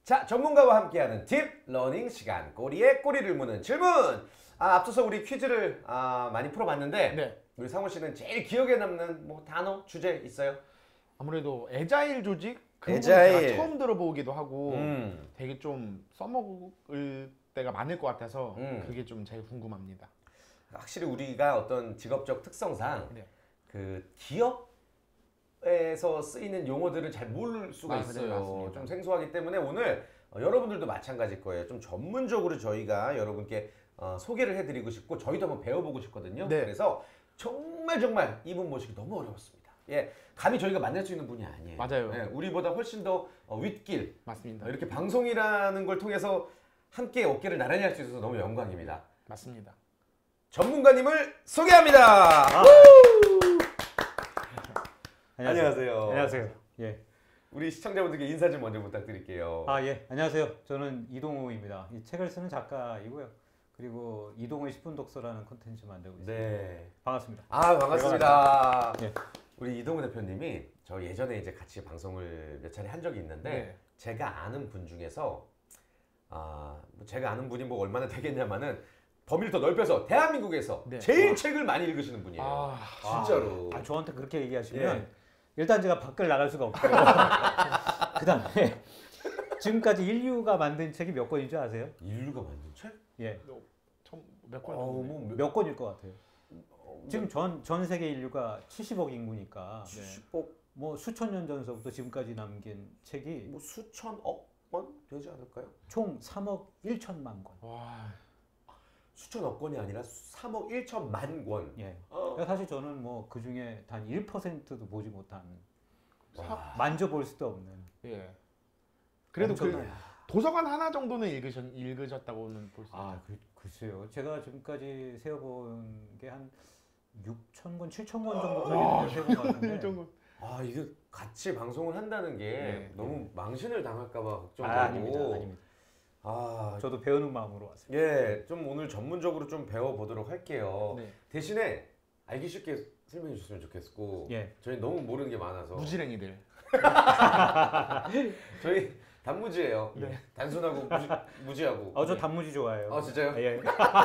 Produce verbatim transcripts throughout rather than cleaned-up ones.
자, 전문가와 함께하는 딥 러닝 시간, 꼬리에 꼬리를 무는 질문. 아, 앞서서 우리 퀴즈를 아, 많이 풀어봤는데 네. 우리 상호 씨는 제일 기억에 남는 뭐 단어, 주제 있어요? 아무래도 애자일 조직 그 애자일. 부분 제가 처음 들어보기도 하고 음. 되게 좀 써먹을 때가 많을 것 같아서 음. 그게 좀 제일 궁금합니다. 확실히 우리가 어떤 직업적 특성상 네. 그 기업에서 쓰이는 용어들을 잘 모를 수가 아, 네, 있어요. 맞습니다. 좀 생소하기 때문에 오늘 어, 여러분들도 마찬가지일 거예요. 좀 전문적으로 저희가 여러분께 어, 소개를 해드리고 싶고 저희도 한번 배워보고 싶거든요. 네. 그래서 정말 정말 이분 모시기 너무 어려웠습니다. 예, 감히 저희가 만날 수 있는 분이 아니에요. 맞아요. 예, 우리보다 훨씬 더 어, 윗길, 맞습니다. 이렇게 방송이라는 걸 통해서 함께 어깨를 나란히 할 수 있어서 너무 영광입니다. 맞습니다. 전문가님을 소개합니다. 아. 안녕하세요. 안녕하세요. 예. 우리 시청자분들께 인사 좀 먼저 부탁드릴게요. 아, 예. 안녕하세요. 저는 이동호입니다. 이 책을 쓰는 작가이고요. 그리고 이동호의 십 분 독서라는 콘텐츠 만들고 있습니다. 네. 반갑습니다. 아, 반갑습니다. 예. 우리 이동호 대표님이 저 예전에 이제 같이 방송을 몇 차례 한 적이 있는데 네. 제가 아는 분 중에서 아, 뭐 제가 아는 분이 뭐 얼마나 되겠냐마는 범위를 더 넓혀서 대한민국에서 네. 제일 와. 책을 많이 읽으시는 분이에요. 아, 진짜로. 아, 저한테 그렇게 얘기하시면 예. 일단 제가 밖을 나갈 수가 없고요. 그다음에 지금까지 인류가 만든 책이 몇 권인 줄 아세요? 인류가 만든 책? 예. 처음 몇 권? 어, 뭐 몇, 몇 권일 것 같아요. 어, 지금 전, 전 세계 인류가 칠십억 인구니까 수십억, 뭐 수천 년 전서부터 지금까지 남긴 책이 뭐 수천억 권 되지 않을까요? 총 삼억 일천만 권. 와. 수천억 권이 아니라 삼억 일천만 권. 예. 어. 그러니까 사실 저는 뭐 그 중에 단 일 퍼센트도 보지 못한, 와. 만져볼 수도 없는. 예. 그래도 그 엄청나요. 도서관 하나 정도는 읽으셨, 읽으셨다고는 볼 수 있죠. 아, 그, 글쎄요. 제가 지금까지 세어본 게 한 육천 권, 칠천 권 정도까지 세어본 것 같은데. 정도. 아, 이게 같이 방송을 한다는 게 네. 너무 망신을 당할까봐 걱정되고. 아, 아닙니다. 아닙니다. 아, 저도 배우는 마음으로 왔습니다. 예, 좀 오늘 전문적으로 좀 배워보도록 할게요. 네. 대신에 알기 쉽게 설명해 주셨으면 좋겠고, 예. 저희 너무 모르는 게 많아서. 무지랭이들. 저희 단무지예요. 네. 단순하고 무지, 무지하고. 어, 저 단무지 좋아해요. 아, 진짜요? 예.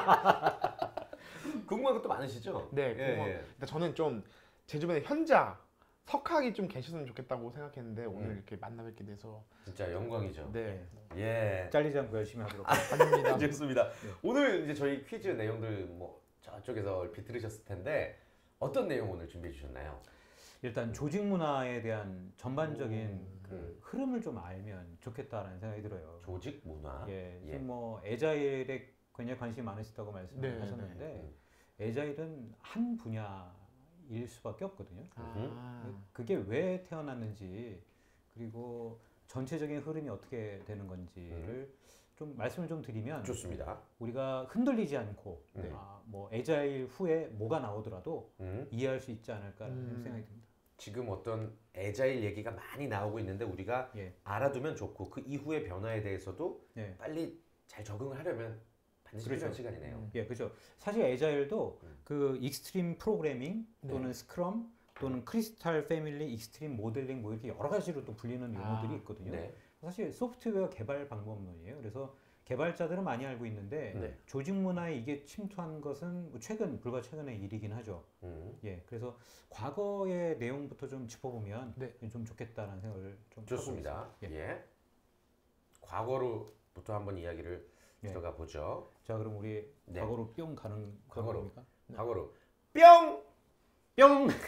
궁금한 것도 많으시죠? 네. 예, 그거- 예. 근데 저는 좀 제 주변에 현자 석학이 좀 계셨으면 좋겠다고 생각했는데 오늘 음. 이렇게 만나 뵙게 돼서 진짜 영광이죠. 네. 예. 잘리지 않고 열심히 하도록 아, 아닙니다. 좋습니다. 오늘 이제 저희 퀴즈 내용들 뭐 저쪽에서 얼핏 들으셨을 텐데 어떤 내용 오늘 준비해 주셨나요? 일단 조직 문화에 대한 전반적인 음, 그 음. 흐름을 좀 알면 좋겠다라는 생각이 들어요. 조직 문화. 예, 예. 지금 뭐 애자일에 굉장히 관심이 많으시다고 말씀을 네, 하셨는데 음. 애자일은 한 분야일 수밖에 없거든요. 아. 그게 왜 태어났는지 그리고 전체적인 흐름이 어떻게 되는 건지를 좀 말씀을 좀 드리면 좋습니다. 우리가 흔들리지 않고 네. 아, 뭐 애자일 후에 뭐가 나오더라도 음. 이해할 수 있지 않을까라는 음. 생각이 듭니다. 지금 어떤 애자일 얘기가 많이 나오고 있는데 우리가 예. 알아두면 좋고 그 이후의 변화에 대해서도 예. 빨리 잘 적응을 하려면 반드시 그렇죠. 필요한 시간이네요. 음. 예, 그렇죠. 사실 애자일도 음. 그 익스트림 프로그래밍 또는 네. 스크럼 또는 크리스탈 패밀리 익스트림 모델링 뭐 이렇게 여러 가지로 또 불리는 용어들이 아, 있거든요. 네. 사실 소프트웨어 개발 방법론이에요. 그래서 개발자들은 많이 알고 있는데 네. 조직 문화에 이게 침투한 것은 뭐 최근 불과 최근의 일이긴 하죠. 음. 예, 그래서 과거의 내용부터 좀 짚어보면 네. 좀 좋겠다라는 생각을 좀 좋습니다. 하고 있습니다. 예. 예. 과거로부터 한번 이야기를 예. 들어가 보죠. 자, 그럼 우리 네. 과거로 뿅 가는 과거로. 겁니까? 과거로 뿅! 뿅! 뿅!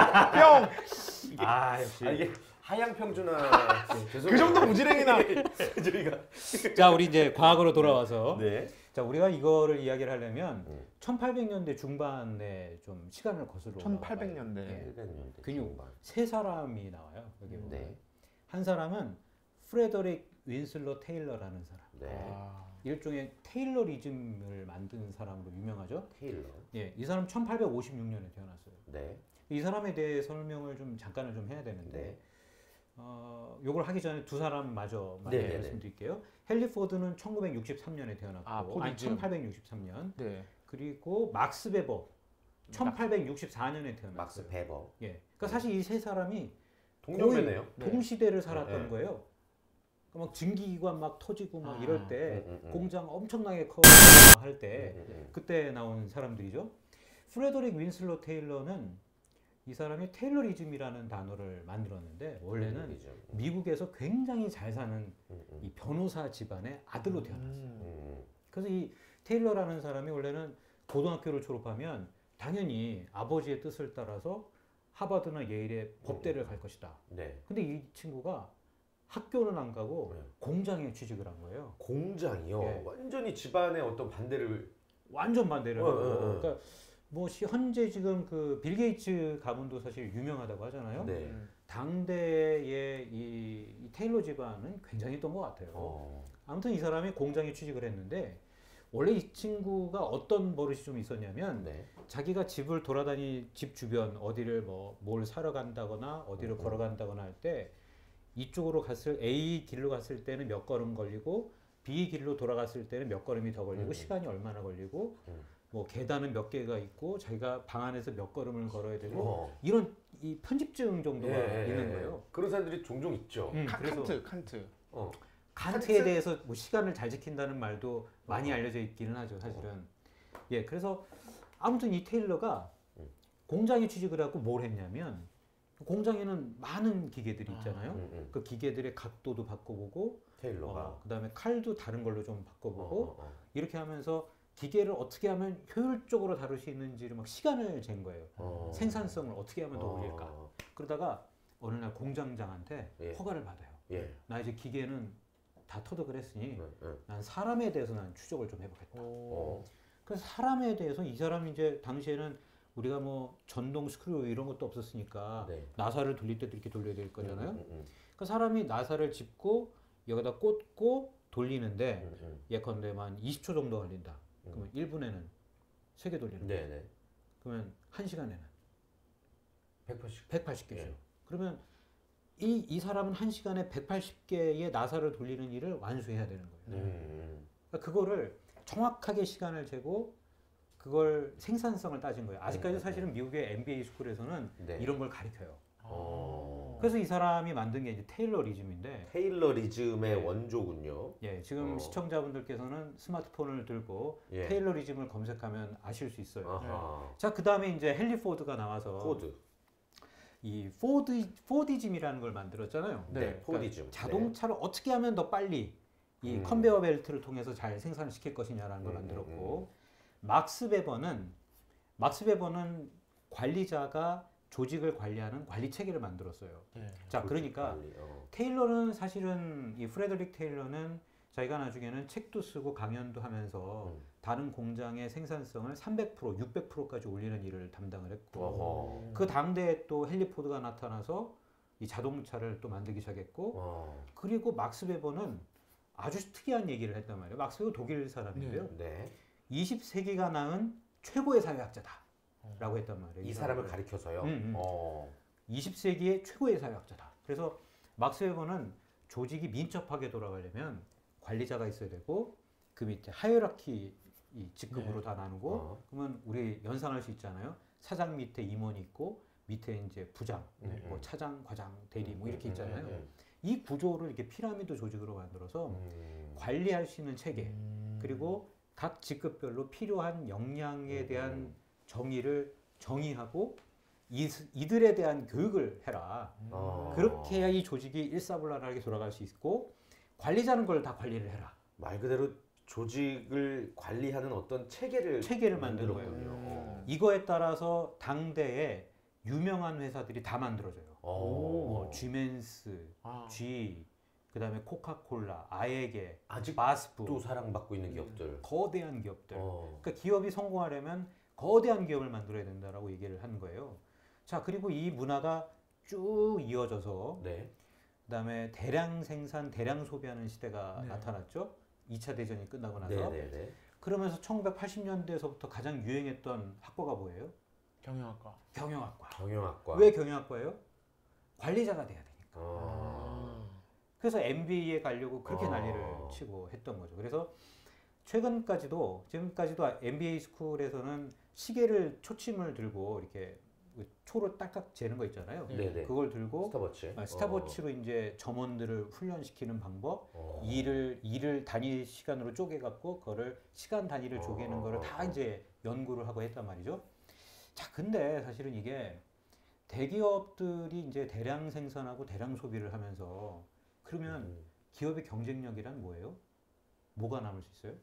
아, 역시. 아, 이게 하향 평준화 그 정도 무지랭이나 저희가 자, 우리 이제 과거로 돌아와서 네. 자, 우리가 이거를 이야기를 하려면 음. 천팔백 년대 중반에 좀 시간을 거슬러 천팔백 년대. 예. 팔백 년대 근육. 중반. 세 사람이 나와요. 여기 보면. 네. 한 사람은 프레더릭 윈슬러 테일러라는 사람. 네. 아. 일종의 테일러리즘을 만든 사람으로 유명하죠. 테일러. 예, 이 사람 천팔백오십육 년에 태어났어요. 네. 이 사람에 대해 설명을 좀 잠깐을 좀 해야 되는데 네. 어, 요걸 하기 전에 두 사람 마저 네, 네, 네. 말씀드릴게요. 헨리 포드는 천구백육십삼 년에 태어났고 아, 아니 포드죠. 천팔백육십삼 년. 네. 그리고 막스 베버 천팔백육십사 년에 태어났어요. 막스 베버. 예. 그러니까 사실 이 세 사람이 동년배네요. 거의 동시대를 네, 살았던 네. 거예요. 막 증기기관 막 터지고 막 아, 이럴 때 음, 음, 음. 공장 엄청나게 커 할 때 음, 음, 음. 그때 나온 사람들이죠. 프레더릭 윈슬로 테일러는 이 사람이 테일러리즘이라는 단어를 만들었는데 원래는 테일러리즘. 미국에서 굉장히 잘 사는 음, 음. 이 변호사 집안의 아들로 태어났어요. 음. 음. 그래서 이 테일러라는 사람이 원래는 고등학교를 졸업하면 당연히 아버지의 뜻을 따라서 하버드나 예일의 법대를 갈 것이다. 네. 근데 이 친구가 학교는 안 가고 네. 공장에 취직을 한 거예요. 공장이요. 예. 완전히 집안의 어떤 반대를. 완전 반대를 어, 하고. 어, 어. 그러니까 뭐 시- 현재 지금 그 빌 게이츠 가문도 사실 유명하다고 하잖아요. 네. 음. 당대의 이, 이 테일러 집안은 굉장했던 것 같아요. 어. 아무튼 이 사람이 공장에 취직을 했는데 원래 이 친구가 어떤 버릇이 좀 있었냐면 네. 자기가 집을 돌아다니 집 주변 어디를 뭐 뭘 사러 간다거나 어디를 음, 음. 걸어간다거나 할 때 이쪽으로 갔을 A 길로 갔을 때는 몇 걸음 걸리고 B 길로 돌아갔을 때는 몇 걸음이 더 걸리고 음. 시간이 얼마나 걸리고 음. 뭐 계단은 몇 개가 있고 자기가 방 안에서 몇 걸음을 걸어야 되고 어. 이런 이 편집증 정도가 예, 예, 있는 예. 거예요. 그런 사람들이 종종 있죠. 음, 카, 그래서 칸트, 칸트. 어. 칸트에 칸트? 대해서 뭐 시간을 잘 지킨다는 말도 많이 어. 알려져 있기는 하죠, 사실은. 예, 그래서 아무튼 이 테일러가 음. 공장에 취직을 하고 뭘 했냐면 공장에는 많은 기계들이 있잖아요. 음, 음. 그 기계들의 각도도 바꿔보고, 테일러가. 어, 그다음에 칼도 다른 걸로 좀 바꿔보고 어, 어, 어. 이렇게 하면서 기계를 어떻게 하면 효율적으로 다룰 수 있는지를 막 시간을 잰 거예요. 어. 생산성을 어떻게 하면 더 어. 올릴까. 그러다가 어느 날 공장장한테 예. 허가를 받아요. 예. 나 이제 기계는 다 터득을 했으니 네, 네. 난 사람에 대해서 난 추적을 좀 해보겠다. 오. 그래서 사람에 대해서 이 사람이 이제 당시에는 우리가 뭐 전동 스크류 이런 것도 없었으니까 네. 나사를 돌릴 때도 이렇게 돌려야 될 거잖아요. 음, 음, 음, 그 사람이 나사를 짚고 여기다 꽂고 돌리는데 음, 음. 예컨대 한 이십 초 정도 걸린다. 음. 그러면 일 분에는 세 개 돌리는 거예요. 네네. 그러면 한 시간에는 백팔십. 백팔십 개죠. 예. 그러면 이, 이 사람은 한 시간에 백팔십 개의 나사를 돌리는 일을 완수해야 되는 거예요. 음. 그러니까 그거를 정확하게 시간을 재고 그걸 생산성을 따진 거예요. 아직까지 음, 사실은 미국의 엠비에이 스쿨에서는 네. 이런 걸 가르쳐요. 어. 그래서 이 사람이 만든 게 이제 테일러리즘인데, 테일러리즘의 네. 원조군요. 예, 지금 어. 시청자분들께서는 스마트폰을 들고 예. 테일러리즘을 검색하면 아실 수 있어요. 아하. 자, 그 다음에 이제 헨리 포드가 나와서 코드. 이 포드 포디즘이라는 걸 만들었잖아요. 네. 네. 포디즘. 자동차를 어떻게 하면 더 빨리 이 음. 컨베어 벨트를 통해서 잘 생산을 시킬 것이냐라는 걸 음, 만들었고, 막스 베버는 막스 베버는 관리자가 조직을 관리하는 관리 체계를 만들었어요. 예. 자, 그러니까 관리, 어. 테일러는 사실은 이 프레드릭 테일러는 자기가 나중에는 책도 쓰고 강연도 하면서 음. 다른 공장의 생산성을 삼백 퍼센트, 육백 퍼센트까지 올리는 일을 담당을 했고, 어허. 그 당대에 또 헨리 포드가 나타나서 이 자동차를 또 만들기 시작했고, 어. 그리고 막스 베버는 아주 특이한 얘기를 했단 말이에요. 막스 베버 독일 사람인데요. 네. 이십 세기가 낳은 최고의 사회학자다라고 했단 말이에요. 이 사람을 가리켜서요. 음, 음. 어. 이십 세기의 최고의 사회학자다. 그래서 막스 베버는 조직이 민첩하게 돌아가려면 관리자가 있어야 되고 그 밑에 하이어라키 이 직급으로 네. 다 나누고 어. 그러면 우리 연상할 수 있잖아요. 사장 밑에 임원이 있고 밑에 이제 부장, 음, 뭐 음. 차장, 과장, 대리 뭐 이렇게 음, 있잖아요. 음, 이 구조를 이렇게 피라미드 조직으로 만들어서 음. 관리할 수 있는 체계 음. 그리고 각 직급별로 필요한 역량에 음, 대한 음. 정의를 정의하고 이, 이들에 대한 교육을 해라. 어. 그렇게 해야 이 조직이 일사불란하게 돌아갈 수 있고 관리자는 걸 다 관리를 해라. 말 그대로 조직을 관리하는 어떤 체계를 체계를 만든 만들었군요. 거예요. 어. 이거에 따라서 당대에 유명한 회사들이 다 만들어져요. 어. 뭐 쥐맨스, 아. G, 그다음에 코카콜라, 아에게, 아직도 바스프, 사랑받고 있는 기업들. 거대한 기업들. 어. 그러니까 기업이 성공하려면 거대한 기업을 만들어야 된다라고 얘기를 하는 거예요. 자, 그리고 이 문화가 쭉 이어져서 네. 그다음에 대량 생산, 대량 소비하는 시대가 네. 나타났죠. 이 차 대전이 끝나고 나서. 네네네. 그러면서 천구백팔십 년대에서부터 가장 유행했던 학과가 뭐예요? 경영학과. 경영학과. 경영학과. 왜 경영학과예요? 관리자가 돼야 되니까. 어. 그래서 엠비에이에 가려고 그렇게 어. 난리를 치고 했던 거죠. 그래서 최근까지도 지금까지도 엠비에이 스쿨에서는 시계를 초침을 들고 이렇게 초를 딱딱 재는 거 있잖아요. 네네. 그걸 들고 스타워치. 어, 스탑워치로 이제 점원들을 훈련시키는 방법, 어. 일을 일을 단위 시간으로 쪼개 갖고 그거를 시간 단위를 어, 쪼개는 어, 거를 어, 다 어. 이제 연구를 하고 했단 말이죠. 자, 근데 사실은 이게 대기업들이 이제 대량 생산하고 대량 소비를 하면서 그러면 음. 기업의 경쟁력이란 뭐예요? 뭐가 남을 수 있어요?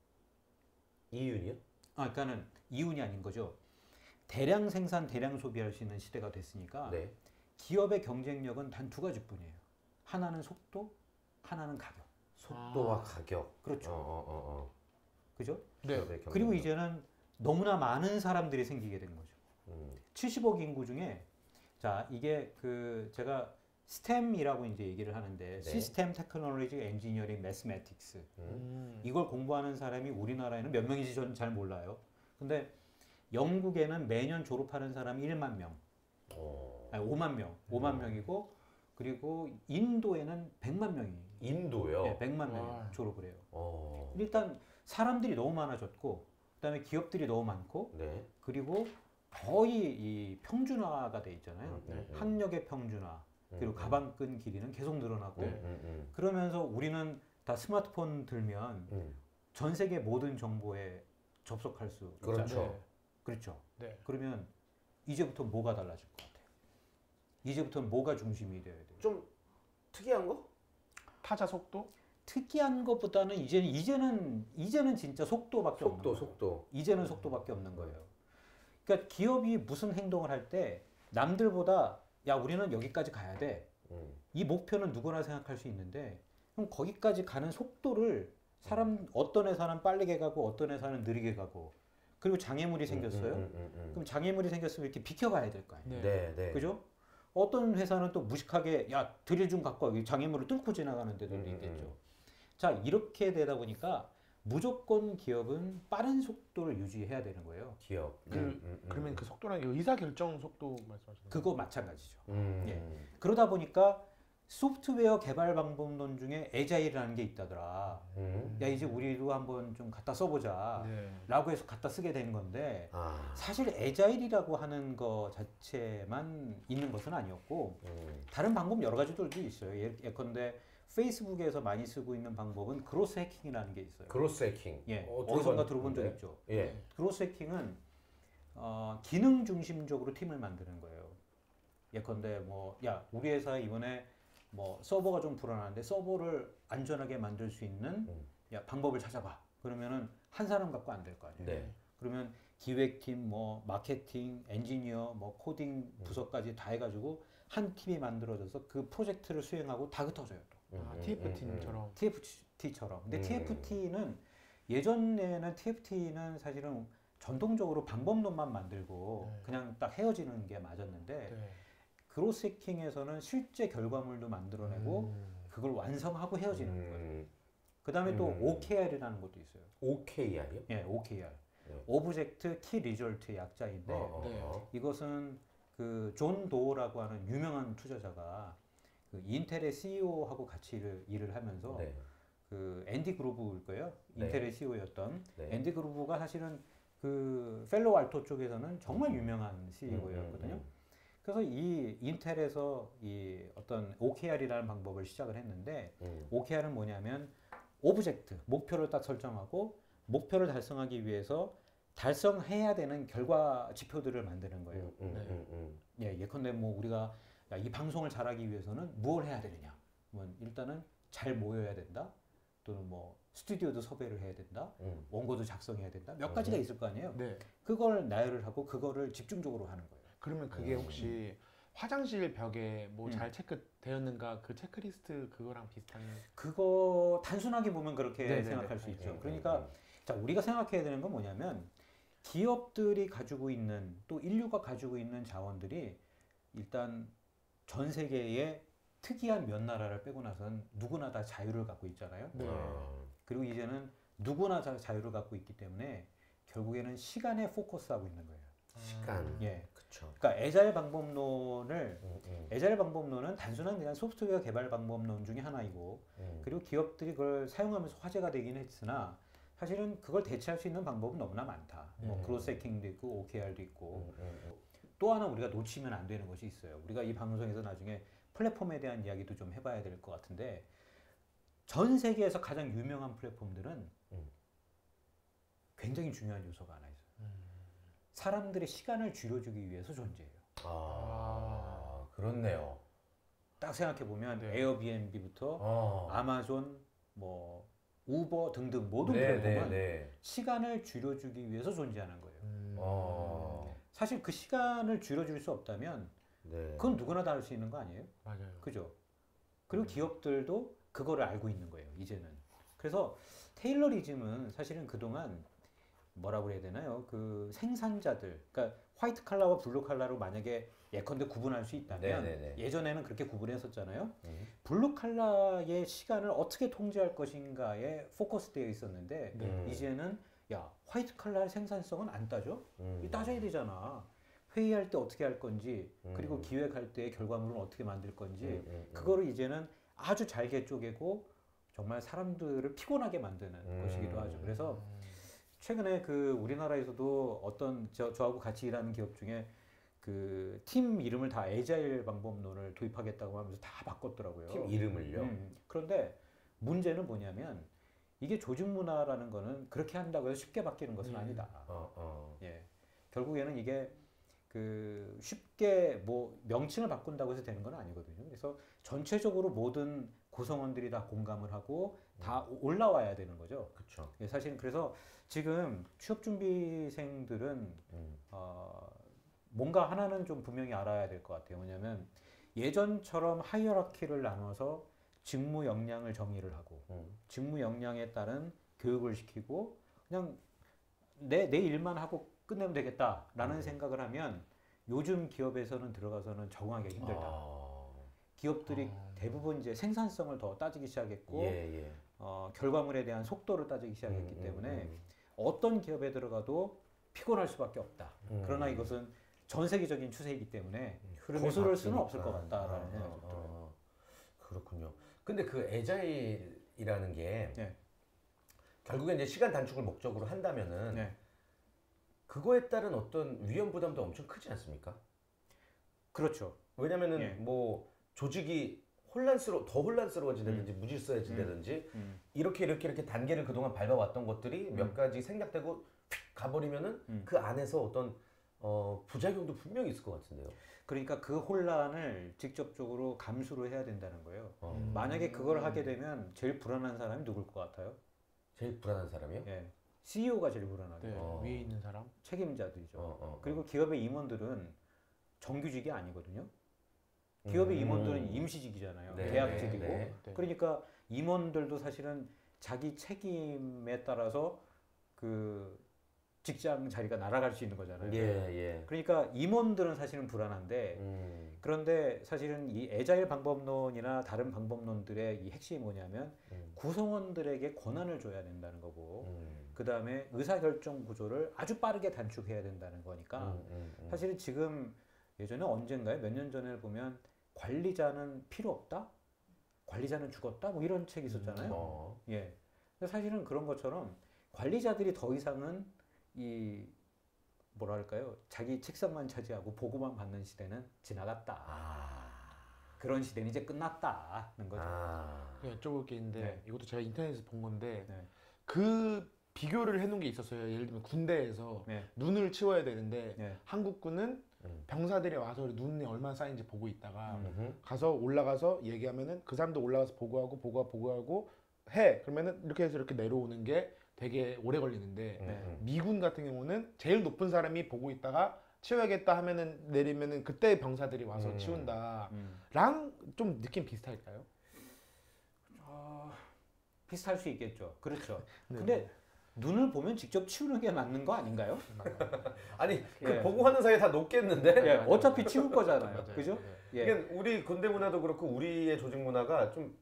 이윤이요? 아, 그러니까는 이윤이 아닌 거죠. 대량 생산, 대량 소비할 수 있는 시대가 됐으니까 네. 기업의 경쟁력은 단 두 가지뿐이에요. 하나는 속도, 하나는 가격. 속도와 아. 가격. 그렇죠. 어, 어, 어, 어. 그죠? 네. 기업의 그리고 경쟁력. 이제는 너무나 많은 사람들이 생기게 된 거죠. 음. 칠십억 인구 중에 자, 이게 그 제가 스템이라고 이제 얘기를 하는데 네. 시스템 테크놀로지 엔지니어링 매스매틱스 음. 음. 이걸 공부하는 사람이 우리나라에는 몇 명인지 저는 잘 몰라요. 근데 영국에는 매년 졸업하는 사람이 일만 명, 어. 아니 오만 명, 오만 명이고 그리고 인도에는 백만 명이 인도요. 네, 백만 명이 와. 졸업을 해요. 어. 일단 사람들이 너무 많아졌고 그다음에 기업들이 너무 많고 네. 그리고 거의 이 평준화가 돼 있잖아요. 음, 음, 음. 학력의 평준화 그리고 음, 가방끈 길이는 계속 늘어나고 음, 음, 음. 그러면서 우리는 다 스마트폰 들면 음. 전 세계 모든 정보에 접속할 수 그렇죠. 있잖아요. 네. 그렇죠. 네. 그러면 이제부터 뭐가 달라질 것 같아요? 이제부터는 뭐가 중심이 되어야 돼요? 좀 특이한 거? 타자 속도? 특이한 것보다는 이제는 이제는 이제는 진짜 속도밖에 없는 속도, 거예요. 속도. 이제는 속도밖에 없는 거예요. 그러니까 기업이 무슨 행동을 할 때 남들보다 야 우리는 여기까지 가야 돼. 음. 이 목표는 누구나 생각할 수 있는데 그럼 거기까지 가는 속도를 사람 어떤 회사는 빠르게 가고 어떤 회사는 느리게 가고 그리고 장애물이 생겼어요. 음, 음, 음, 음. 그럼 장애물이 생겼으면 이렇게 비켜가야 될 거 아니에요. 네. 네, 네. 그죠? 어떤 회사는 또 무식하게 야 드릴 좀 갖고 와. 이 장애물을 뚫고 지나가는 데도 음, 음, 있겠죠. 음. 자 이렇게 되다 보니까 무조건 기업은 빠른 속도를 유지해야 되는 거예요. 기업. 그- 음, 음, 음. 그러면 그 속도란 의사 결정 속도 말씀하시는 거예요? 그거 마찬가지죠. 음. 예. 그러다 보니까 소프트웨어 개발 방법론 중에 에자일이라는 게 있다더라. 음. 야 이제 우리도 한번 좀 갖다 써보자. 네. 라고 해서 갖다 쓰게 된 건데 아. 사실 에자일이라고 하는 거 자체만 있는 것은 아니었고 음. 다른 방법 여러 가지들도 있어요. 예- 예컨대 페이스북에서 많이 쓰고 있는 방법은 그로스 해킹이라는 게 있어요. 그로스 해킹. 예, 어, 어디선가 들어봤는데? 들어본 적 있죠. 예. 그로스 해킹은 어, 기능 중심적으로 팀을 만드는 거예요. 예컨대 뭐 야 우리 회사 이번에 뭐 서버가 좀 불안한데 서버를 안전하게 만들 수 있는 음. 야 방법을 찾아봐. 그러면은 한 사람 갖고 안 될 거 아니에요. 네. 그러면 기획팀, 뭐 마케팅, 엔지니어, 뭐 코딩 부서까지 다 해가지고 한 팀이 만들어져서 그 프로젝트를 수행하고 다 흩어져요. 또. 음, 아, 음, 티에프팀처럼. 티에프티처럼. 근데 음. 티에프티는 예전에는 티에프티는 사실은 전통적으로 방법론만 만들고 네. 그냥 딱 헤어지는 게 맞았는데 네. 그로스 해킹에서는 실제 결과물도 만들어내고 음. 그걸 완성하고 헤어지는 거예요. 음. 그 다음에 또 음. 오케이알이라는 것도 있어요. 오케이알이요? 예, 오케이알. 네. 오브젝트 키 리절트의 약자인데 어, 어, 네. 어. 이것은 그 존 도어라고 하는 유명한 투자자가 그 인텔의 씨이오하고 같이 일을, 일을 하면서 네. 그 앤디 그루브일 거예요. 네. 인텔의 씨이오였던 네. 앤디 그루브가 사실은 그 펠로 알토 쪽에서는 정말 유명한 씨이오였거든요. 음, 음, 그래서 이 인텔에서 이 어떤 오케이알이라는 방법을 시작을 했는데 음. 오케이알은 뭐냐면 오브젝트 목표를 딱 설정하고 목표를 달성하기 위해서 달성해야 되는 결과 지표들을 만드는 거예요. 음, 음, 네. 음, 음. 예, 예컨대 뭐 우리가 야, 이 방송을 잘하기 위해서는 무엇을 해야 되느냐? 뭐 일단은 잘 모여야 된다. 또는 뭐 스튜디오도 섭외를 해야 된다. 음. 원고도 작성해야 된다. 몇 가지가 있을 거 아니에요. 네. 그걸 나열을 하고 그거를 집중적으로 하는 거예요. 그러면 그게 음. 혹시 화장실 벽에 뭐 음. 잘 체크되었는가 그 체크리스트 그거랑 비슷한 그거 단순하게 보면 그렇게 네네네. 생각할 수 있죠. 음, 그러니까 음, 자 우리가 생각해야 되는 건 뭐냐면 기업들이 가지고 있는 또 인류가 가지고 있는 자원들이 일단 전 세계에 특이한 몇 나라를 빼고 나선 누구나 다 자유를 갖고 있잖아요. 네. 아. 그리고 이제는 누구나 다 자유를 갖고 있기 때문에 결국에는 시간에 포커스하고 있는 거예요. 시간. 예. 그쵸. 그러니까 에자일 방법론을 음, 음, 에자일 방법론은 단순한 그냥 소프트웨어 개발 방법론 중에 하나이고 음. 그리고 기업들이 그걸 사용하면서 화제가 되긴 했으나 사실은 그걸 대체할 수 있는 방법은 너무나 많다. 뭐 음. 그로스 해킹도 있고 오케이알도 있고 음, 음, 음. 또 하나 우리가 놓치면 안 되는 것이 있어요. 우리가 이 방송에서 나중에 플랫폼에 대한 이야기도 좀 해봐야 될 것 같은데 전 세계에서 가장 유명한 플랫폼들은 음. 굉장히 중요한 요소가 하나 있어요. 음. 사람들의 시간을 줄여주기 위해서 존재해요. 아, 그렇네요. 딱 생각해 보면 네. 에어비앤비부터 어. 아마존, 뭐 우버 등등 모든 네, 플랫폼은 네, 네. 시간을 줄여주기 위해서 존재하는 거예요. 음. 어. 사실 그 시간을 줄여줄 수 없다면 네. 그건 누구나 다 할 수 있는 거 아니에요? 맞아요. 그죠? 그리고 기업들도 그거를 알고 있는 거예요, 이제는. 그래서 테일러리즘은 사실은 그동안 뭐라고 해야 되나요? 그 생산자들, 그러니까 화이트 칼라와 블루 칼라로 만약에 예컨대 구분할 수 있다면 네네네. 예전에는 그렇게 구분했었잖아요. 음. 블루 칼라의 시간을 어떻게 통제할 것인가에 포커스되어 있었는데 네. 이제는 야 화이트 칼라의 생산성은 안 따져? 음. 이 따져야 되잖아. 회의할 때 어떻게 할 건지 그리고 음. 기획할 때 결과물은 어떻게 만들 건지 음, 음, 음. 그거를 이제는 아주 잘게 쪼개고 정말 사람들을 피곤하게 만드는 음. 것이기도 하죠. 그래서 최근에 그 우리나라에서도 어떤 저, 저하고 같이 일하는 기업 중에 그 팀 이름을 다 에자일 방법론을 도입하겠다고 하면서 다 바꿨더라고요. 팀 이름을요. 음, 그런데 문제는 뭐냐면 이게 조직 문화라는 거는 그렇게 한다고 해서 쉽게 바뀌는 것은 음. 아니다. 어, 어. 예. 결국에는 이게 그 쉽게 뭐 명칭을 바꾼다고 해서 되는 건 아니거든요. 그래서 전체적으로 모든 구성원들이 다 공감을 하고 다 올라와야 되는 거죠. 그렇죠. 예, 사실은 그래서 지금 취업 준비생들은 음. 어, 뭔가 하나는 좀 분명히 알아야 될 것 같아요. 뭐냐면 예전처럼 하이어라키를 나눠서 직무 역량을 정의를 하고 음. 직무 역량에 따른 교육을 시키고 그냥 내, 내 일만 하고 끝내면 되겠다라는 음. 생각을 하면 요즘 기업에서는 들어가서는 적응하기 힘들다. 아. 기업들이 아. 대부분 이제 생산성을 더 따지기 시작했고 예, 예. 어, 결과물에 대한 속도를 따지기 시작했기 음, 음, 때문에 음. 어떤 기업에 들어가도 피곤할 수밖에 없다. 음. 그러나 이것은 전 세계적인 추세이기 때문에 흐름이 거스를 수는 바뀌니까. 없을 것 같다라는 아, 생각이 아, 들어요. 아. 그렇군요. 근데 그 에자일이라는 게 네. 결국에 이제 시간 단축을 목적으로 한다면은 네. 그거에 따른 어떤 위험 부담도 엄청 크지 않습니까? 그렇죠. 왜냐면은 예. 뭐 조직이 혼란스러워 더 혼란스러워진다든지 무질서해진다든지 음. 이렇게 이렇게 이렇게 단계를 그동안 밟아왔던 것들이 몇 음. 가지 생략되고 휙 가버리면은 음. 그 안에서 어떤 어, 부작용도 분명히 있을 것 같은데요. 그러니까 그 혼란을 직접적으로 감수를 해야 된다는 거예요. 어, 음. 만약에 그걸 하게 되면 제일 불안한 사람이 누굴 것 같아요? 제일 불안한 사람이요? 예. 씨이오가 제일 불안하죠. 네, 어. 위에 있는 사람. 책임자들이죠. 어, 어, 그리고 기업의 임원들은 정규직이 아니거든요. 기업의 음. 임원들은 임시직이잖아요. 네, 계약직이고. 네, 네. 그러니까 임원들도 사실은 자기 책임에 따라서 그 직장 자리가 날아갈 수 있는 거잖아요. 예, 예. 그러니까 임원들은 사실은 불안한데 음, 그런데 사실은 이 에자일 방법론이나 다른 방법론들의 이 핵심이 뭐냐면 음, 구성원들에게 권한을 줘야 된다는 거고 음, 그 다음에 의사결정 구조를 아주 빠르게 단축해야 된다는 거니까 음, 음, 음. 사실은 지금 예전에 언젠가요? 몇 년 전에 보면 관리자는 필요 없다? 관리자는 죽었다? 뭐 이런 책이 있었잖아요. 어, 예. 근데 사실은 그런 것처럼 관리자들이 더 이상은 이 뭐랄까요? 자기 책상만 차지하고 보고만 받는 시대는 지나갔다. 아, 그런 시대는 이제 끝났다는 거죠. 아, 여쭤볼 게 있는데 네. 이것도 제가 인터넷에서 본 건데 네. 그 비교를 해놓은 게 있었어요. 예를 들면 군대에서 네. 눈을 치워야 되는데 네. 한국군은 음. 병사들이 와서 눈에 얼마나 쌓인지 보고 있다가 음. 음흠. 가서 올라가서 얘기하면은 그 사람도 올라가서 보고하고 보고하고 보고하고 해. 그러면은 이렇게 해서 이렇게 내려오는 게 되게 오래 걸리는데 음, 네. 음. 미군 같은 경우는 제일 높은 사람이 보고 있다가 치워야겠다 하면은 내리면은 그때 병사들이 와서 음. 치운다랑 음. 좀 느낌 비슷할까요? 어, 비슷할 수 있겠죠. 그렇죠. 네. 근데 눈을 보면 직접 치우는 게 맞는 거 아닌가요? 아니 그 예. 보고하는 사이에 다 녹겠는데? 예, 어차피 치울 거잖아요. 맞아요. 그죠? 네. 예. 이게 우리 군대 문화도 그렇고 우리의 조직 문화가 좀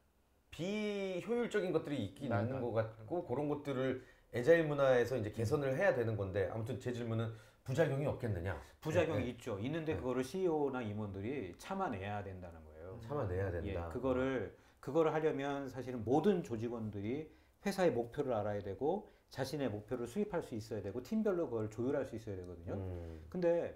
비효율적인 것들이 있긴 맞아. 있는 것 같고 그런 것들을 에자일 문화에서 이제 개선을 해야 되는 건데 아무튼 제 질문은 부작용이 없겠느냐? 부작용이 네. 있죠. 있는데 네. 그거를 씨이오나 임원들이 참아내야 된다는 거예요. 참아내야 된다. 예, 그거를 그거를 하려면 사실은 모든 조직원들이 회사의 목표를 알아야 되고 자신의 목표를 수립할 수 있어야 되고 팀별로 그걸 조율할 수 있어야 되거든요. 음. 근데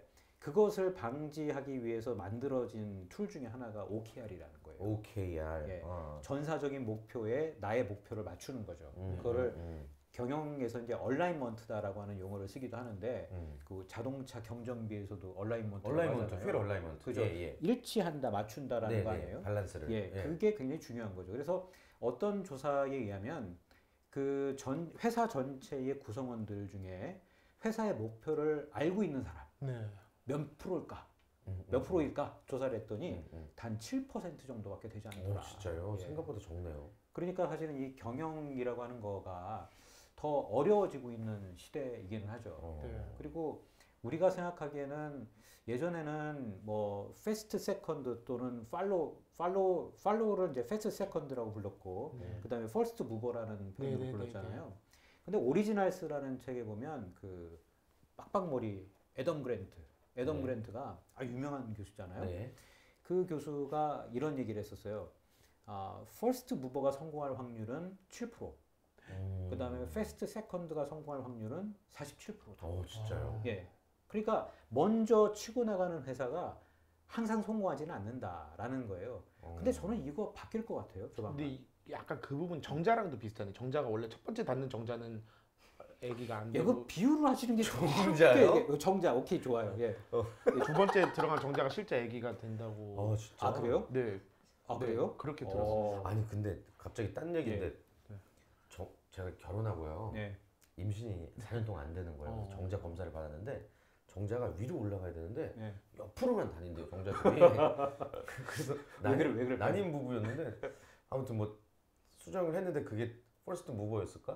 그것을 방지하기 위해서 만들어진 툴 중에 하나가 오케이알이라는 거예요. 오케이알. 예. 어. 전사적인 목표에 나의 목표를 맞추는 거죠. 음, 그거를 음, 경영에서 이제 얼라인먼트다라고 하는 용어를 쓰기도 하는데 음. 그 자동차 경정비에서도 얼라인먼트 얼라이먼트, 휠 얼라이먼트. 그죠? 예, 예. 일치한다, 맞춘다라는 네, 거 네. 아니에요? 밸런스를. 예, 예. 그게 굉장히 중요한 거죠. 그래서 어떤 조사에 의하면 그 전 회사 전체의 구성원들 중에 회사의 목표를 알고 있는 사람 네. 몇 프로일까? 음, 몇 음, 프로일까? 조사를 했더니 음, 음. 단 칠 퍼센트 정도밖에 되지 않더라. 오, 진짜요? 예. 생각보다 적네요. 그러니까 사실은 이 경영이라고 하는 거가 더 어려워지고 있는 시대이기는 하죠. 어. 네. 그리고 우리가 생각하기에는 예전에는 뭐 패스트 세컨드 또는 팔로우 팔로우 팔로우를 이제 패스트 세컨드라고 불렀고 네. 그다음에 퍼스트 무버라는 표현을 네, 네, 불렀잖아요. 근데 오리지널스라는 책에 보면 그 빡빡머리 애덤 그랜트 애덤 네. 그랜트가 아 유명한 교수잖아요. 네. 그 교수가 이런 얘기를 했었어요. 아, 퍼스트 무버가 성공할 확률은 칠 퍼센트. 음. 그다음에 패스트 세컨드가 성공할 확률은 사십칠 퍼센트다. 오, 진짜요? 예. 그러니까 먼저 치고 나가는 회사가 항상 성공하지는 않는다라는 거예요. 어. 근데 저는 이거 바뀔 것 같아요. 조만간. 근데 이- 약간 그 부분 정자랑도 비슷하네. 정자가 원래 첫 번째 닿는 정자는 아기가 안 야, 되고 그 비유를 하시는 게 정자요? 예, 예, 정자. 오케이, 좋아요. 예. 두 번째 들어간 정자가 실제 아기가 된다고. 어, 진짜. 아, 그래요? 네. 아, 네, 그래요? 그렇게 들었어요. 어. 아니 근데 갑자기 딴 얘기인데 네. 저, 제가 결혼하고요. 네. 임신이 사 년 동안 안 되는 거예요. 그래서 어. 정자 검사를 받았는데 정자가 위로 올라가야 되는데 네. 옆으로만 다닌대요 정자들이. 그래서 왜 그래, 왜 그래? 난임 부부였는데 아무튼 뭐 수정을 했는데 그게 퍼스트 무버였을까?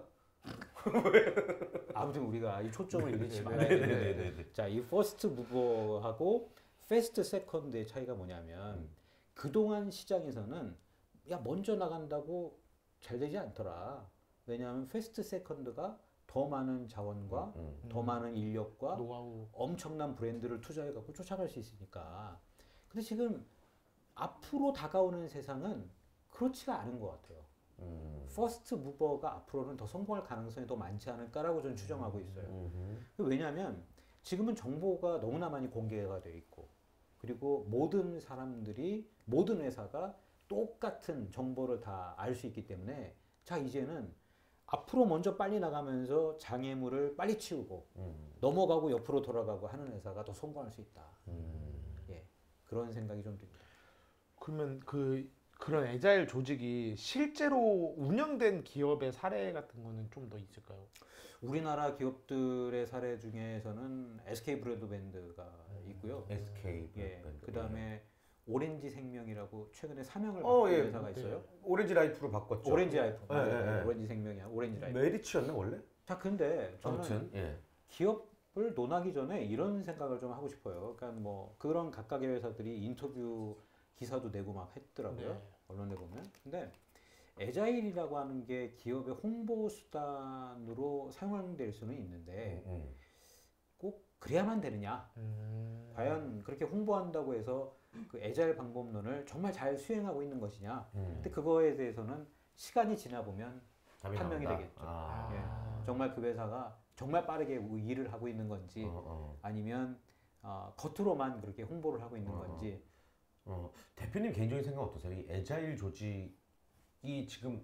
아무튼 우리가 이 초점을 잃지 네, 말아야 네, 되는데 네, 네. 자, 이 퍼스트 무버하고 패스트 세컨드의 차이가 뭐냐면 음. 그동안 시장에서는 야 먼저 나간다고 잘 되지 않더라. 왜냐하면 패스트 세컨드가 더 많은 자원과 음, 더 많은 인력과 노하우. 엄청난 브랜드를 투자해 갖고 쫓아갈 수 있으니까. 근데 지금 앞으로 다가오는 세상은 그렇지가 않은 것 같아요. 음, 퍼스트 무버가 앞으로는 더 성공할 가능성이 더 많지 않을까라고 저는 추정하고 있어요. 음, 왜냐하면 지금은 정보가 너무나 많이 공개가 돼 있고 그리고 모든 사람들이 모든 회사가 똑같은 정보를 다 알 수 있기 때문에 자 이제는 앞으로 먼저 빨리 나가면서 장애물을 빨리 치우고 음, 넘어가고 옆으로 돌아가고 하는 회사가 더 성공할 수 있다. 음. 예, 그런 생각이 좀 듭니다. 그러면 그 그런 애자일 조직이 실제로 운영된 기업의 사례 같은 거는 좀 더 있을까요? 우리나라 기업들의 사례 중에서는 에스케이 브로드밴드가 있고요. 에스케이. 예, 브랜드. 그 다음에 오렌지 생명이라고 최근에 사명을 어, 바꾼 예. 회사가 네. 있어요. 오렌지 라이프로 바꿨죠. 오렌지 라이프. 예, 맞아요. 예, 예. 오렌지 생명이야. 오렌지 라이프. 메리츠였나 원래? 자, 근데 저는 아무튼 예. 기업을 논하기 전에 이런 생각을 좀 하고 싶어요. 그러니까 뭐 그런 각각의 회사들이 인터뷰 기사도 내고 막 했더라고요. 네. 언론에 보면. 근데 애자일이라고 하는 게 기업의 홍보 수단으로 사용될 수는 있는데 음, 꼭 그래야만 되느냐? 음. 과연 그렇게 홍보한다고 해서 그 애자일 방법론을 정말 잘 수행하고 있는 것이냐? 음. 근데 그거에 대해서는 시간이 지나 보면 답이 판명이 나온다. 되겠죠. 아. 예. 정말 그 회사가 정말 빠르게 일을 하고 있는 건지 어, 어. 아니면 어, 겉으로만 그렇게 홍보를 하고 있는 어. 건지. 어, 대표님 개인적인 생각 어떠세요? 이 애자일 조직이 지금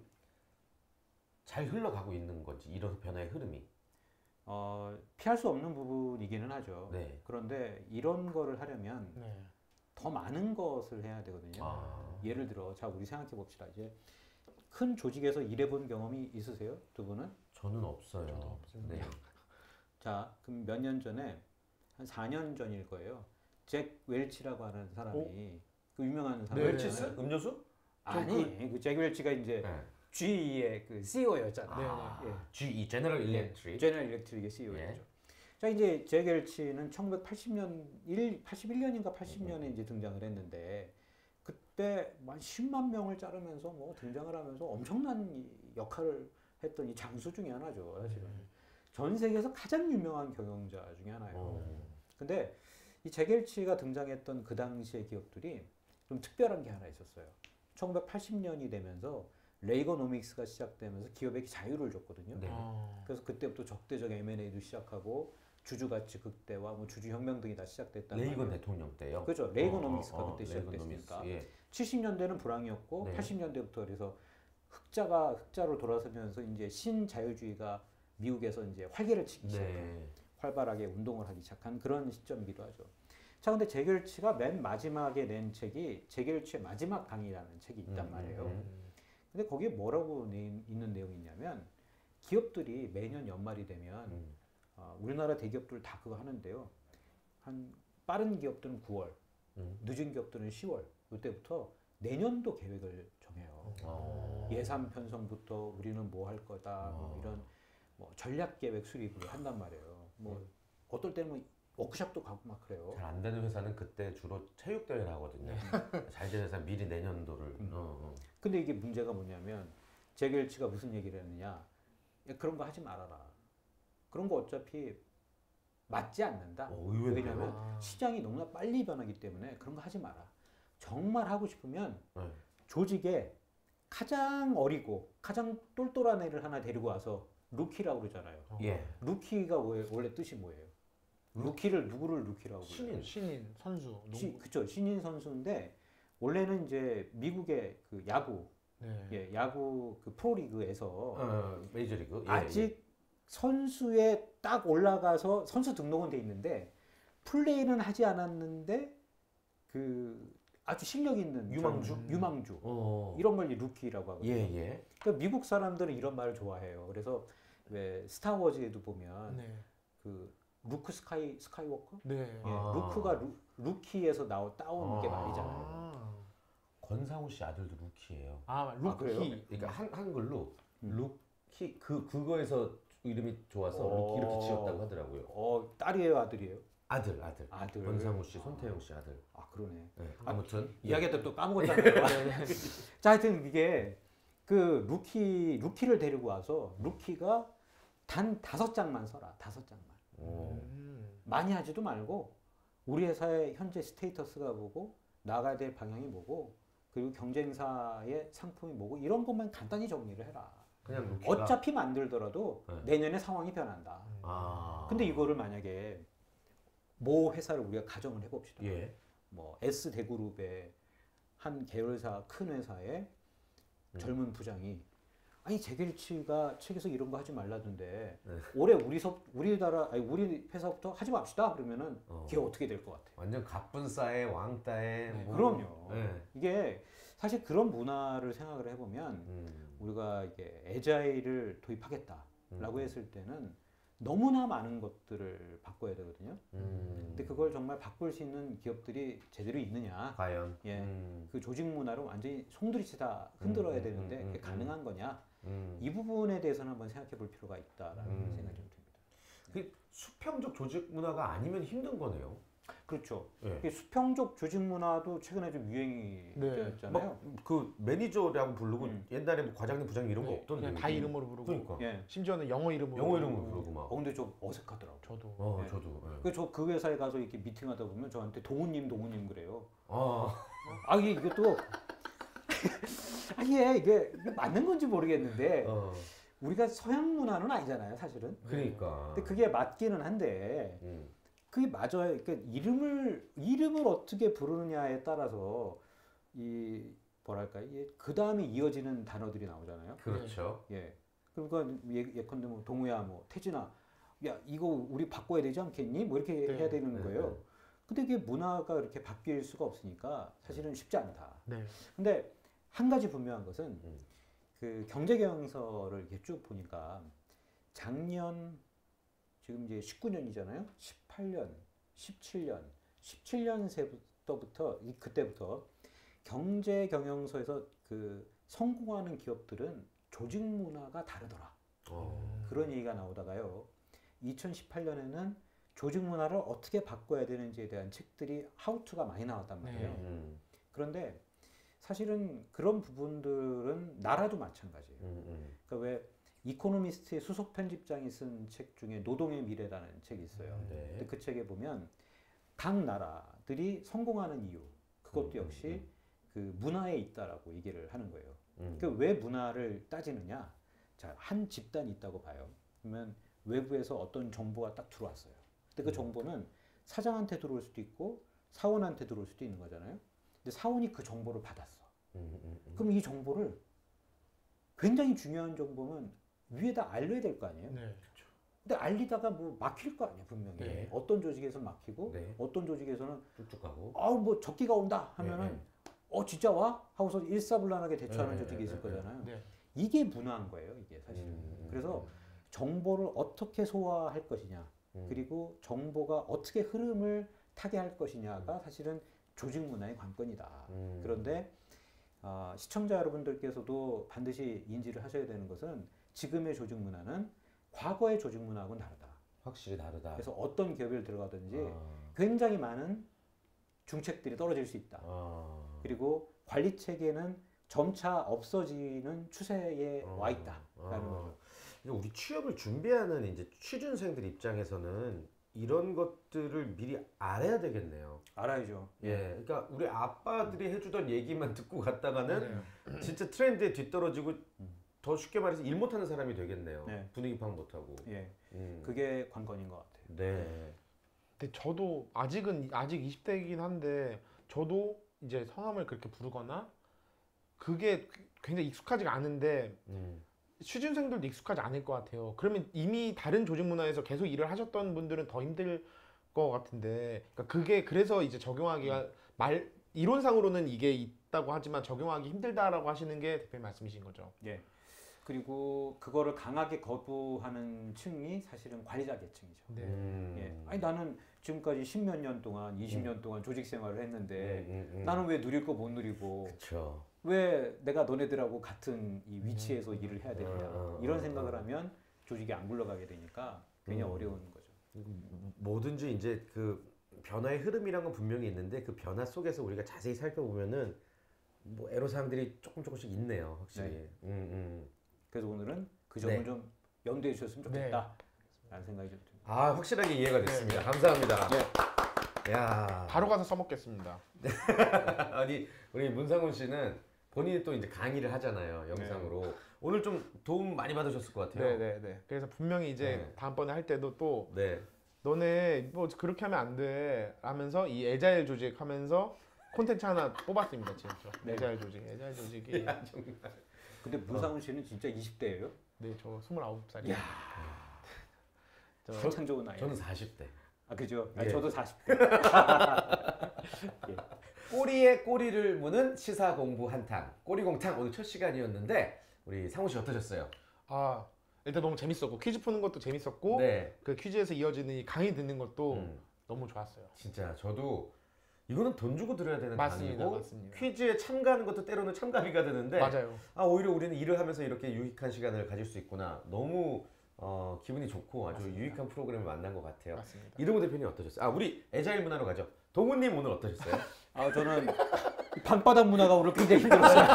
잘 흘러가고 있는 건지 이런 변화의 흐름이. 어, 피할 수 없는 부분이기는 하죠. 네. 그런데 이런 거를 하려면 네. 더 많은 것을 해야 되거든요. 아. 예를 들어, 자 우리 생각해 봅시다. 이제 큰 조직에서 일해본 경험이 있으세요? 두 분은? 저는 없어요. 저도 없습니다. 네. 자, 그럼 몇 년 전에 한 사 년 전일 거예요. 잭 웰치라고 하는 사람이 그 유명한 사람. 네, 웰치스? 음료수? 아니, 그 잭 웰치가 이제 네. 지이의 그 씨이오였잖아요. 아, 예. 지이 제너럴 일렉트릭. 제너럴 일렉트릭의 씨이오였죠. 예. 자, 이제 잭 웰치는 천구백팔십 년, 팔십일 년인가 팔십 년에 이제 등장을 했는데 그때 한 십만 명을 자르면서 뭐 등장을 하면서 엄청난 이 역할을 했던 이 장수 중에 하나죠, 사실은. 전 세계에서 가장 유명한 경영자 중에 하나예요. 어. 근데 이 잭 웰치가 등장했던 그 당시의 기업들이 좀 특별한 게 하나 있었어요. 천구백팔십 년이 되면서 레이거노믹스가 시작되면서 기업에게 자유를 줬거든요. 네. 어. 그래서 그때부터 적대적 엠 앤 에이도 시작하고 주주가치 극대화, 뭐 주주혁명 등이 다 시작됐단 말이에요. 레이건 대통령 때요. 그렇죠. 레이거노믹스가 어, 어, 그때 레이거노믹스, 시작됐으니까. 예. 칠십 년대는 불황이었고 네. 팔십 년대부터 그래서 흑자가 흑자로 돌아서면서 이제 신자유주의가 미국에서 이제 활개를 치기 시작해요. 네. 활발하게 운동을 하기 시작한 그런 시점이기도 하죠. 자, 근데 제겔치가 맨 마지막에 낸 책이 제겔치의 마지막 강의라는 책이 있단 음, 말이에요. 음, 근데 거기에 뭐라고 내, 있는 내용이 있냐면 기업들이 매년 연말이 되면 음. 어, 우리나라 대기업들 다 그거 하는데요. 한 빠른 기업들은 구월, 음. 늦은 기업들은 시월 이때부터 내년도 계획을 정해요. 어. 예산 편성부터 우리는 뭐 할 거다, 뭐 어. 이런 뭐 전략 계획 수립을 한단 말이에요. 뭐 네. 어떨 때는 뭐 워크숍도 가고 막 그래요. 잘 안 되는 회사는 그때 주로 체육 대회를 하거든요. 잘 되는 회사 미리 내년도를. 음. 어, 어. 근데 이게 문제가 뭐냐면 제겔치가 무슨 얘기를 했느냐? 야, 그런 거 하지 말아라. 그런 거 어차피 맞지 않는다. 어, 의외네요. 왜냐면 아. 시장이 너무나 빨리 변하기 때문에 그런 거 하지 마라. 정말 하고 싶으면 네. 조직에 가장 어리고 가장 똘똘한 애를 하나 데리고 와서 루키라고 그러잖아요. 어. 예. 루키가 왜- 원래 뜻이 뭐예요? 루키를 누구를 루키라고 불러요? 신인. 신인 선수 농구. 시, 그쵸, 신인 선수인데 원래는 이제 미국의 그 야구, 네. 예, 야구 그 프로리그에서 어, 메이저리그. 예, 아직 선수에 딱 올라가서 선수 등록은 돼 있는데 플레이는 하지 않았는데 그 아주 실력 있는 유망주? 전- 유망주 예. 어. 이런 걸 루키라고 하거든요. 예, 예. 그러니까 미국 사람들은 이런 말을 좋아해요. 그래서 왜 스타워즈에도 보면 네. 그 루크 스카이 스카이워커, 네. 예, 아. 루크가 루, 루키에서 나오 따온 게 아. 말이잖아요. 아, 권상우 씨 아들도 루키예요. 아 루키. 그래요? 그러니까 한 한글로 음. 루키 그 그거에서 이름이 좋아서 어. 루키 이렇게 지었다고 하더라고요. 어, 딸이에요, 아들이에요? 아들, 아들. 아들. 권상우 씨, 손태영 씨 아들. 아, 그러네. 네. 아무튼 이야기하다 또 까먹었잖아요. 자, 하여튼 이게 그 루키 루키를 데리고 와서 루키가 단 다섯 장만 써라. 다섯 장만. 어. 음. 많이 하지도 말고 우리 회사의 현재 스테이터스가 뭐고 나가야 될 방향이 뭐고 그리고 경쟁사의 상품이 뭐고 이런 것만 간단히 정리를 해라. 그냥 루키가. 어차피 만들더라도 네. 내년에 상황이 변한다. 아. 근데 이거를 만약에 모 회사를 우리가 가정을 해봅시다. 예. 뭐 S 대그룹의 한 계열사 큰 회사의 음. 젊은 부장이 아니 제겔치가 책에서 이런 거 하지 말라던데 네. 올해 우리 서 우리나라 아니 우리 회사부터 하지 맙시다 그러면은 어. 걔 어떻게 될 것 같아? 완전 갑분싸의 왕따의. 네, 뭐. 그럼요. 네. 이게 사실 그런 문화를 생각을 해보면 음. 우리가 이게 에자일을 도입하겠다라고 음. 했을 때는 너무나 많은 것들을 바꿔야 되거든요. 음. 근데 그걸 정말 바꿀 수 있는 기업들이 제대로 있느냐? 과연. 예. 음. 그 조직 문화를 완전히 송두리치다 흔들어야 음, 음, 되는데 음, 그게 음, 가능한 거냐? 음. 이 부분에 대해서는 한번 생각해 볼 필요가 있다라는 음. 생각이 좀 듭니다. 그 수평적 조직 문화가 아니면 힘든 거네요. 그렇죠. 예. 이 수평적 조직 문화도 최근에 좀 유행이 네. 되었잖아요. 그 매니저라고 부르고 음. 옛날에 뭐 과장님, 부장님 이런 거 네, 없던데. 그냥 다 이름으로 부르고. 그러니까. 예. 심지어는 영어 이름으로. 영어 이름으로 부르고 막. 어, 근데 좀 어색하더라고. 저도. 어, 네. 저도. 예. 그 저 그 회사에 가서 이렇게 미팅하다 보면 저한테 동우님, 동우님 그래요. 아, 아 이게 이것도 아 이게 이게 이게 맞는 건지 모르겠는데 어, 우리가 서양 문화는 아니잖아요, 사실은. 그러니까. 근데 그게 맞기는 한데 음. 그게 맞아요. 그러니까 이름을 이름을 어떻게 부르느냐에 따라서 이 뭐랄까 이게 그 다음에 이어지는 단어들이 나오잖아요. 그렇죠. 예. 그러니까 예, 예컨대 뭐 동우야, 뭐 태진아, 야 이거 우리 바꿔야 되지 않겠니? 뭐 이렇게 네. 해야 되는 네, 거예요. 네. 근데 그게 문화가 이렇게 바뀔 수가 없으니까 사실은 쉽지 않다. 네. 근데 한 가지 분명한 것은 음. 그 경제경영서를 이렇게 쭉 보니까 작년 지금 이제 십구 년이잖아요. 십팔 년, 십칠 년, 십칠 년세부터부터 이 그때부터 경제경영서에서 그 성공하는 기업들은 조직 문화가 다르더라. 어. 그런 얘기가 나오다가요. 이천십팔 년에는 조직 문화를 어떻게 바꿔야 되는지에 대한 책들이 하우투가 많이 나왔단 말이에요. 네. 음, 그런데 사실은 그런 부분들은 나라도 마찬가지예요. 음, 음. 그러니까 왜 이코노미스트의 수석 편집장이 쓴 책 중에 노동의 미래라는 책이 있어요. 네. 근데 그 책에 보면 각 나라들이 성공하는 이유 그것도 음, 역시 음, 그 문화에 있다라고 얘기를 하는 거예요. 음. 그 왜 문화를 따지느냐? 자, 한 집단이 있다고 봐요. 그러면 외부에서 어떤 정보가 딱 들어왔어요. 근데 그 정보는 사장한테 들어올 수도 있고 사원한테 들어올 수도 있는 거잖아요. 근데 사원이 그 정보를 받았어. 음, 음, 음. 그럼 이 정보를 굉장히 중요한 정보면 위에다 알려야 될 거 아니에요. 네. 근데 알리다가 뭐 막힐 거 아니에요, 분명히. 네. 어떤 조직에서 막히고 네. 어떤 조직에서는 뚝뚝 가고. 아우 뭐 적기가 온다 하면은 네, 네. 어 진짜 와? 하고서 일사불란하게 대처하는 네, 조직이 네, 있을 네, 거잖아요. 네. 이게 문화인 거예요, 이게 사실은. 음, 그래서 정보를 어떻게 소화할 것이냐, 음. 그리고 정보가 어떻게 흐름을 타게 할 것이냐가 사실은 조직 문화의 관건이다. 음. 그런데 어, 시청자 여러분들께서도 반드시 인지를 하셔야 되는 것은 지금의 조직 문화는 과거의 조직 문화하고는 다르다. 확실히 다르다. 그래서 어떤 기업에 들어가든지 아. 굉장히 많은 중책들이 떨어질 수 있다. 아. 그리고 관리 체계는 점차 없어지는 추세에 어. 와 있다라는 아. 거죠. 이제 우리 취업을 준비하는 이제 취준생들 입장에서는 이런 것들을 미리 알아야 되겠네요. 알아야죠. 예, 그러니까 우리 아빠들이 해주던 얘기만 듣고 갔다가는 맞아요. 진짜 트렌드에 뒤떨어지고 음. 더 쉽게 말해서 일 못하는 사람이 되겠네요. 네. 분위기 파악 못하고. 예, 음. 그게 관건인 것 같아요. 네. 근데 저도 아직은 아직 이십 대이긴 한데 저도 이제 성함을 그렇게 부르거나 그게 굉장히 익숙하지가 않은데 음. 취준생들도 익숙하지 않을 것 같아요. 그러면 이미 다른 조직 문화에서 계속 일을 하셨던 분들은 더 힘들 것 같은데, 그러니까 그게 그래서 이제 적용하기가 말 이론상으로는 이게 있다고 하지만 적용하기 힘들다라고 하시는 게 대표님 말씀이신 거죠. 예. 그리고 그거를 강하게 거부하는 층이 사실은 관리자 계층이죠. 네. 음. 예. 아니 나는 지금까지 십몇 년 동안, 이십 년 동안 조직 생활을 했는데 음, 음, 음. 나는 왜 누릴 거 못 누리고 그렇죠. 왜 내가 너네들하고 같은 이 위치에서 일을 해야 되느냐 음, 음, 이런 음, 생각을 음. 하면 조직이 안 굴러가게 되니까 굉장히 음. 어려운 거죠. 뭐든지 이제 그 변화의 흐름이란 건 분명히 있는데 그 변화 속에서 우리가 자세히 살펴보면은 뭐 애로사항들이 조금 조금씩 있네요, 확실히. 네. 음, 음. 그래서 오늘은 그 점을 네. 좀 염두에 주셨으면 네. 좋겠다 라는 생각이 좀 듭니다. 아, 확실하게 이해가 됐습니다. 네. 감사합니다. 네. 야, 바로 가서 써먹겠습니다. 아니 우리 문상훈 씨는 본인이 또 이제 강의를 하잖아요, 영상으로. 오늘 좀 도움 많이 받으셨을 것 같아요. 네네네. 그래서 분명히 이제 네. 다음번에 할 때도 또 네. 너네 뭐 그렇게 하면 안 돼 하면서 이 에자일 조직 하면서 콘텐츠 하나 뽑았습니다, 진짜. 네. 에자일 조직, 에자일 조직이. 야, 정말. 근데 문상훈 씨는 진짜 이십 대예요? 네, 저 스물아홉 살이에요. 이야, 저, 한창 좋은 나이. 저는 사십 대. 아 그죠? 예. 아, 저도 사십 대. 꼬리에 꼬리를 무는 시사 공부 한탕 꼬리공탕 오늘 첫 시간이었는데 우리 상훈 씨 어떠셨어요? 아 일단 너무 재밌었고 퀴즈 푸는 것도 재밌었고 네. 그 퀴즈에서 이어지는 이 강의 듣는 것도 음, 너무 좋았어요. 진짜 저도 이거는 돈 주고 들어야 되는 맞습니다, 강의고 맞습니다. 퀴즈에 참가하는 것도 때로는 참가비가 드는데 맞아요. 아 오히려 우리는 일을 하면서 이렇게 유익한 시간을 가질 수 있구나. 너무 어, 기분이 좋고 아주 맞습니다. 유익한 프로그램을 만난 것 같아요. 맞습니다. 이동우 대표님 어떠셨어요? 아 우리 에자일 문화로 가죠. 동훈님 오늘 어떠셨어요? 아 저는 이 방바닥 문화가 오늘 굉장히 힘들었어요.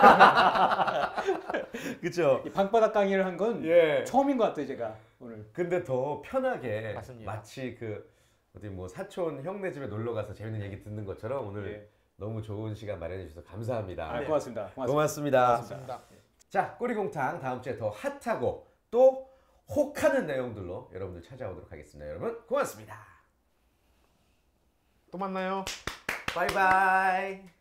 그렇죠. 이 방바닥 강의를 한 건 예. 처음인 것 같아요 제가 오늘. 근데 더 편하게 맞습니다. 마치 그 어디 뭐 사촌 형네 집에 놀러 가서 재밌는 얘기 듣는 것처럼 오늘 예. 너무 좋은 시간 마련해 주셔서 감사합니다. 아, 고맙습니다. 고맙습니다. 고맙습니다. 맞습니다. 자, 꼬리공탕 다음 주에 더 핫하고 또 혹하는 내용들로 여러분들 찾아오도록 하겠습니다. 여러분 고맙습니다. 또 만나요. 바이바이.